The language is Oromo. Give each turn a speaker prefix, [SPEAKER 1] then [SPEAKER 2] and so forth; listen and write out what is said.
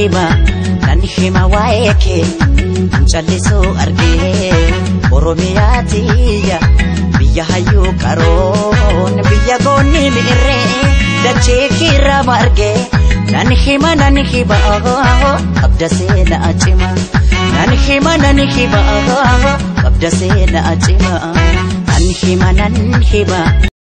[SPEAKER 1] hima waeke Jallisu arge Oromiyaatiya Biyya hayyuu qaroon biyya goonni mi'irre dachee kirra marge Nan hima qabda seena cima Nan hima qabda seena cima Nan hima